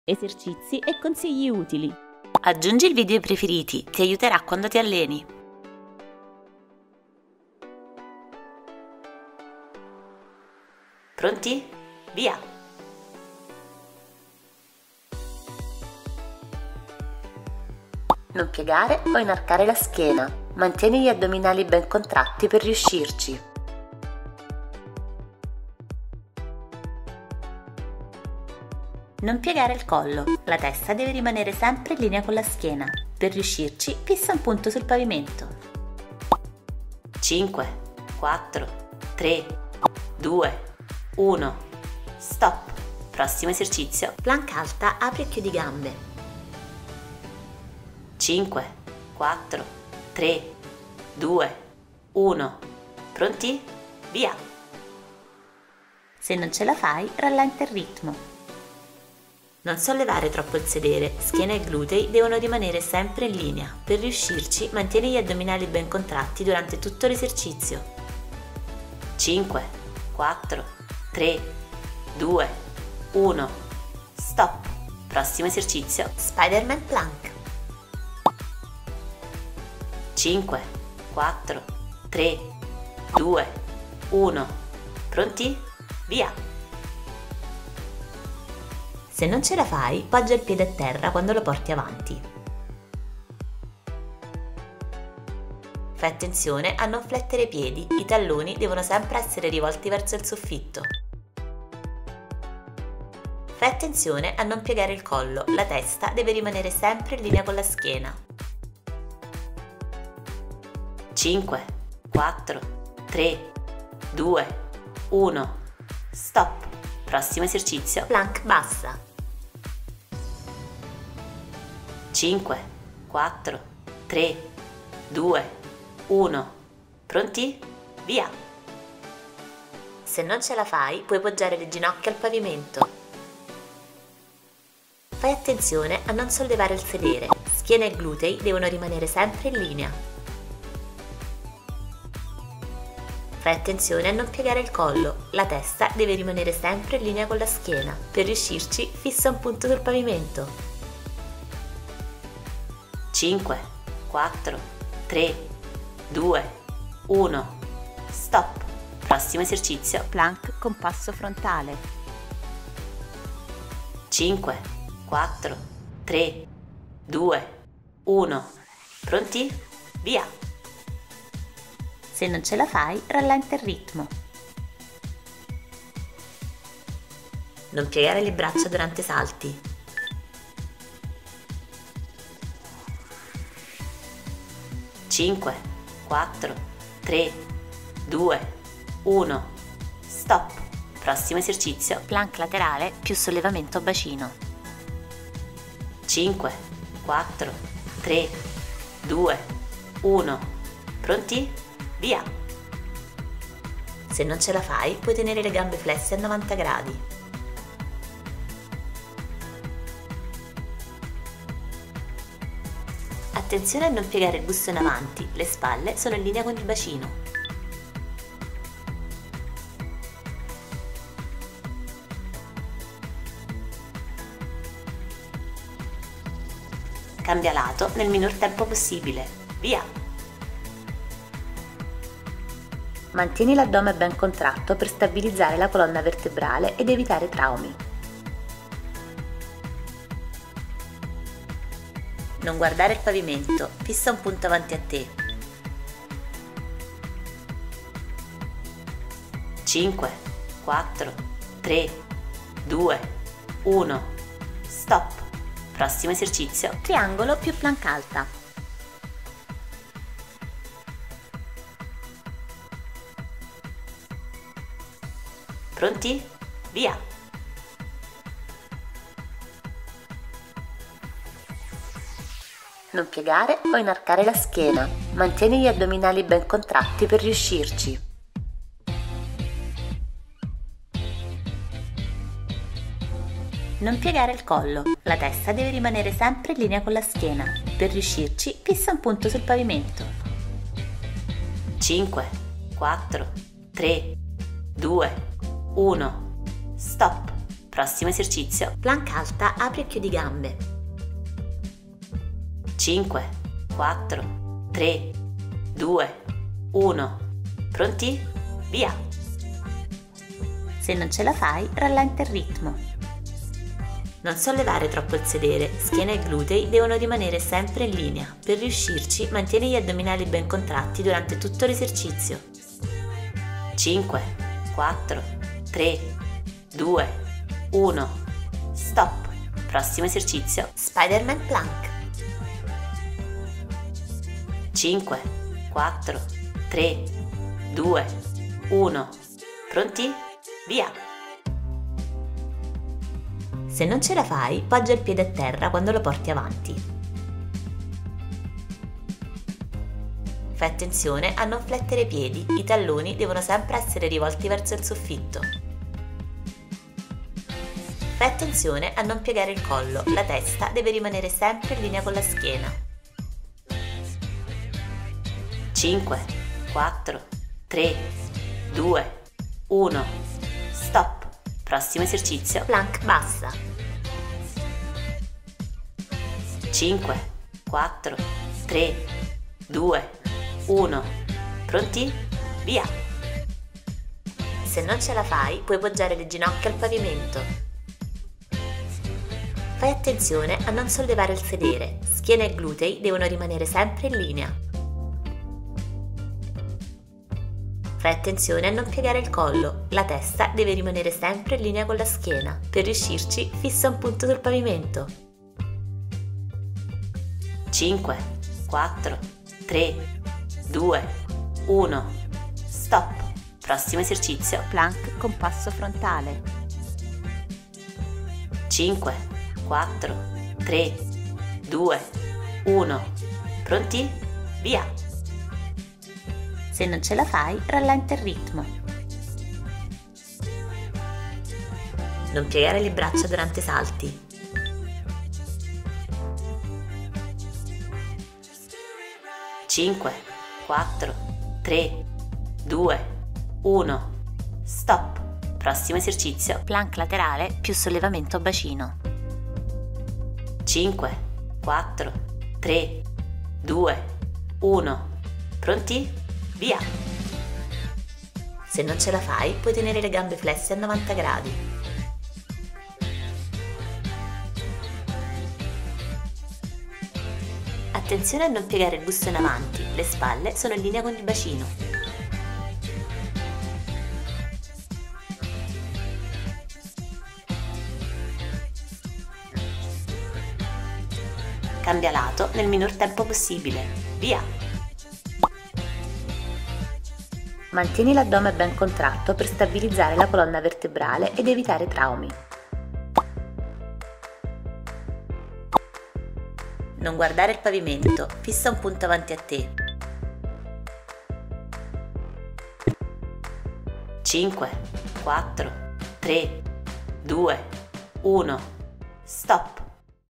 esercizi e consigli utili. Aggiungi il video ai preferiti, ti aiuterà quando ti alleni. Pronti? Via! Non piegare o inarcare la schiena. Mantieni gli addominali ben contratti per riuscirci. Non piegare il collo, la testa deve rimanere sempre in linea con la schiena. Per riuscirci, fissa un punto sul pavimento. 5, 4, 3, 2, 1. Stop. Prossimo esercizio. Plank alta, apri e chiudi gambe. 5, 4, 3, 2, 1. Pronti? Via! Se non ce la fai, rallenta il ritmo. Non sollevare troppo il sedere, schiena e glutei devono rimanere sempre in linea. Per riuscirci, mantieni gli addominali ben contratti durante tutto l'esercizio. 5, 4, 3, 2, 1. Stop. Prossimo esercizio. Spider-Man Plank. 5, 4, 3, 2, 1. Pronti? Via! Se non ce la fai, poggia il piede a terra quando lo porti avanti. Fai attenzione a non flettere i piedi, i talloni devono sempre essere rivolti verso il soffitto. Fai attenzione a non piegare il collo, la testa deve rimanere sempre in linea con la schiena. 5, 4, 3, 2, 1. Stop. Prossimo esercizio. Plank bassa. 5, 4, 3, 2, 1. Pronti? Via! Se non ce la fai, puoi poggiare le ginocchia al pavimento. Fai attenzione a non sollevare il sedere, schiena e glutei devono rimanere sempre in linea. Fai attenzione a non piegare il collo, la testa deve rimanere sempre in linea con la schiena. Per riuscirci, fissa un punto sul pavimento. 5, 4, 3, 2, 1. Stop. Prossimo esercizio. Plank con passo frontale. 5, 4, 3, 2, 1. Pronti? Via! Se non ce la fai, rallenta il ritmo. Non piegare le braccia durante i salti. 5, 4, 3, 2, 1. Stop. Prossimo esercizio. Plank laterale più sollevamento a bacino. 5, 4, 3, 2, 1. Pronti? Via! Se non ce la fai, puoi tenere le gambe flesse a 90 gradi. Attenzione a non piegare il busto in avanti, le spalle sono in linea con il bacino. Cambia lato nel minor tempo possibile. Via! Mantieni l'addome ben contratto per stabilizzare la colonna vertebrale ed evitare traumi. Non guardare il pavimento, fissa un punto avanti a te. 5, 4, 3, 2, 1. Stop. Prossimo esercizio. Triangolo più plank alta. Pronti? Via! Non piegare o inarcare la schiena. Mantieni gli addominali ben contratti per riuscirci. Non piegare il collo, la testa deve rimanere sempre in linea con la schiena. Per riuscirci, fissa un punto sul pavimento. 5, 4, 3, 2, 1. Stop. prossimo esercizio, plank alta, apri e chiudi gambe. 5, 4, 3, 2, 1, pronti? Via! Se non ce la fai, rallenta il ritmo. Non sollevare troppo il sedere, schiena e glutei devono rimanere sempre in linea. Per riuscirci, mantieni gli addominali ben contratti durante tutto l'esercizio. 5, 4, 3, 2, 1, stop! Prossimo esercizio, Spider-Man Plank. 5, 4, 3, 2, 1, pronti? Via! Se non ce la fai, poggia il piede a terra quando lo porti avanti. Fai attenzione a non flettere i piedi, i talloni devono sempre essere rivolti verso il soffitto. Fai attenzione a non piegare il collo, la testa deve rimanere sempre in linea con la schiena. 5, 4, 3, 2, 1, stop! Prossimo esercizio, plank bassa. 5, 4, 3, 2, 1, pronti? Via! Se non ce la fai, puoi poggiare le ginocchia al pavimento. Fai attenzione a non sollevare il sedere, schiena e glutei devono rimanere sempre in linea. Fai attenzione a non piegare il collo, la testa deve rimanere sempre in linea con la schiena. Per riuscirci, fissa un punto sul pavimento. 5, 4, 3, 2, 1, stop! Prossimo esercizio, Plank con passo frontale. 5, 4, 3, 2, 1, pronti? Via! Se non ce la fai, rallenta il ritmo. Non piegare le braccia durante i salti. Cinque, 4, 3, 2, 1, stop! Prossimo esercizio, Plank laterale più sollevamento bacino. 5, 4, 3, 2, 1, pronti? Via! Se non ce la fai, puoi tenere le gambe flesse a 90 gradi. Attenzione a non piegare il busto in avanti, le spalle sono in linea con il bacino. Cambia lato nel minor tempo possibile. Via! Mantieni l'addome ben contratto per stabilizzare la colonna vertebrale ed evitare traumi. Non guardare il pavimento, fissa un punto avanti a te. 5, 4, 3, 2, 1, stop!